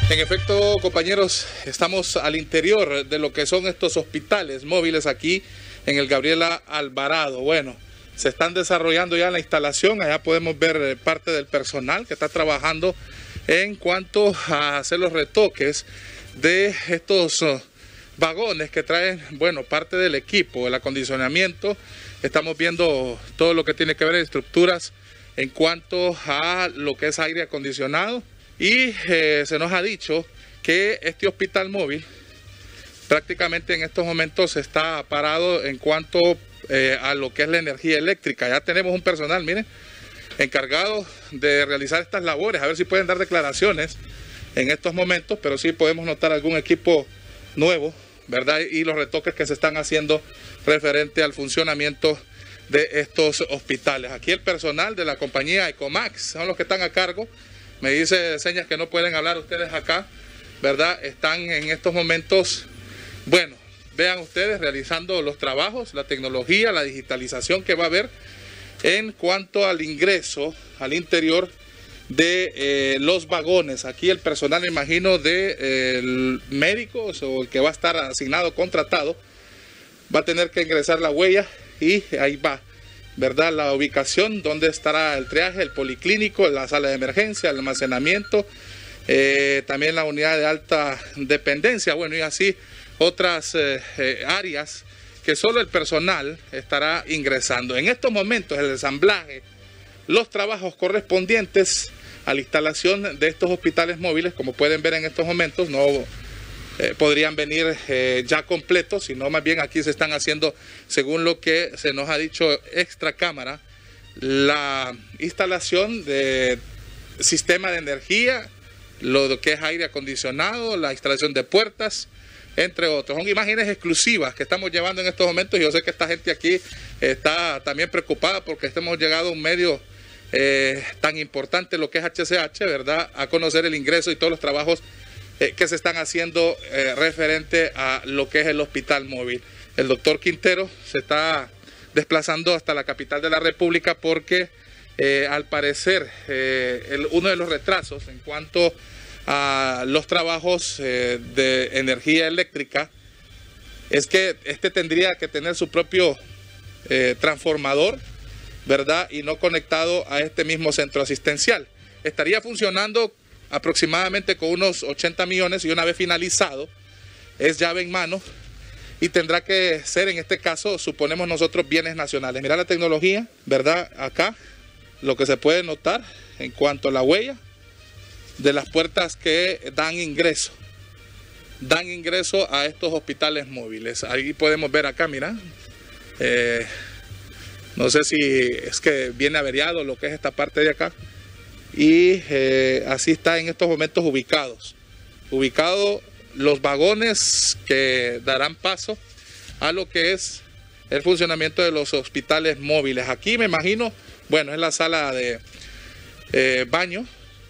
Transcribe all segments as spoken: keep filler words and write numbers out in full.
En efecto, compañeros, estamos al interior de lo que son estos hospitales móviles aquí en el Gabriela Alvarado. Bueno, se están desarrollando ya la instalación, allá podemos ver parte del personal que está trabajando en cuanto a hacer los retoques de estos vagones que traen, bueno, parte del equipo, el acondicionamiento. Estamos viendo todo lo que tiene que ver en estructuras en cuanto a lo que es aire acondicionado. Y eh, se nos ha dicho que este hospital móvil prácticamente en estos momentos está parado en cuanto eh, a lo que es la energía eléctrica. Ya tenemos un personal, miren, encargado de realizar estas labores, a ver si pueden dar declaraciones en estos momentos, pero sí podemos notar algún equipo nuevo, ¿verdad? Y los retoques que se están haciendo referente al funcionamiento de estos hospitales. Aquí el personal de la compañía Ecomax son los que están a cargo. Me dice señas que no pueden hablar ustedes acá, ¿verdad? Están en estos momentos, bueno, vean ustedes, realizando los trabajos, la tecnología, la digitalización que va a haber en cuanto al ingreso al interior de eh, los vagones. Aquí el personal, me imagino, de eh, médicos o el que va a estar asignado, contratado, va a tener que ingresar la huella y ahí va, ¿verdad? La ubicación, donde estará el triaje, el policlínico, la sala de emergencia, el almacenamiento, eh, también la unidad de alta dependencia, bueno, y así otras eh, eh, áreas que solo el personal estará ingresando. En estos momentos el ensamblaje, los trabajos correspondientes a la instalación de estos hospitales móviles, como pueden ver en estos momentos, no Eh, podrían venir eh, ya completos, sino más bien aquí se están haciendo, según lo que se nos ha dicho extra cámara, la instalación de sistema de energía, lo que es aire acondicionado, la instalación de puertas, entre otros. Son imágenes exclusivas que estamos llevando en estos momentos. Yo sé que esta gente aquí está también preocupada porque hemos llegado a un medio eh, tan importante, lo que es H C H, ¿verdad?, a conocer el ingreso y todos los trabajos Eh, que se están haciendo eh, referente a lo que es el hospital móvil. El doctor Quintero se está desplazando hasta la capital de la República porque eh, al parecer eh, el, uno de los retrasos en cuanto a los trabajos eh, de energía eléctrica es que este tendría que tener su propio eh, transformador, ¿verdad?, y no conectado a este mismo centro asistencial. Estaría funcionando aproximadamente con unos ochenta millones y una vez finalizado es llave en mano y tendrá que ser, en este caso, suponemos nosotros, bienes nacionales. Mira la tecnología, ¿verdad? Acá lo que se puede notar en cuanto a la huella de las puertas que dan ingreso, dan ingreso a estos hospitales móviles. Ahí podemos ver acá, mira, eh, no sé si es que viene averiado lo que es esta parte de acá. Y eh, así está en estos momentos ubicados, ubicados los vagones que darán paso a lo que es el funcionamiento de los hospitales móviles. Aquí me imagino, bueno, es la sala de eh, baño,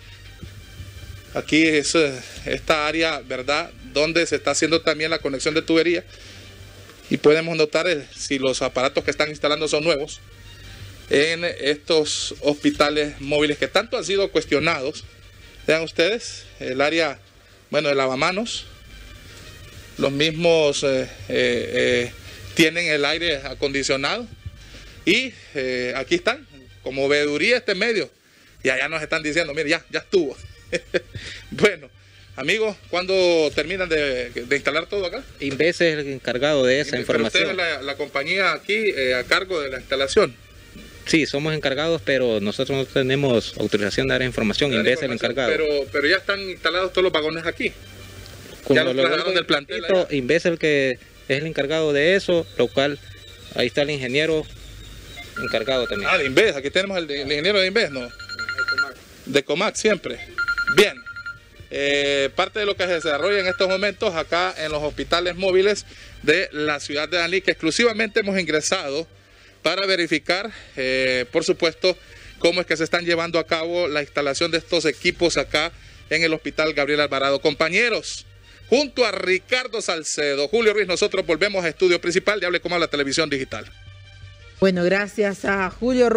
aquí es eh, esta área, ¿verdad?, donde se está haciendo también la conexión de tubería y podemos notar el, si los aparatos que están instalando son nuevos en estos hospitales móviles que tanto han sido cuestionados. Vean ustedes el área, bueno, de lavamanos, los mismos eh, eh, eh, tienen el aire acondicionado y eh, aquí están, como veeduría este medio, y allá nos están diciendo, mire, ya, ya estuvo. Bueno, amigos, ¿cuándo terminan de, de instalar todo acá? Inves es el encargado de esa Pero información. usted es la, la compañía aquí eh, a cargo de la instalación. Sí, somos encargados, pero nosotros no tenemos autorización de dar información. Inves es el encargado. Pero, pero ya están instalados todos los vagones aquí. Como Ya los lo trasladaron del plantel allá. Inves es el que es el encargado de eso, lo cual ahí está el ingeniero encargado también. Ah, de Inves, aquí tenemos el, de, el ingeniero de Inves, ¿no? De Comac siempre. Bien. Eh, parte de lo que se desarrolla en estos momentos acá en los hospitales móviles de la ciudad de Danlí, que exclusivamente hemos ingresado para verificar, eh, por supuesto, cómo es que se están llevando a cabo la instalación de estos equipos acá en el Hospital Gabriela Alvarado. Compañeros, junto a Ricardo Salcedo, Julio Ruiz, nosotros volvemos a estudio principal de Hable Como Habla Televisión Digital. Bueno, gracias a Julio Ruiz.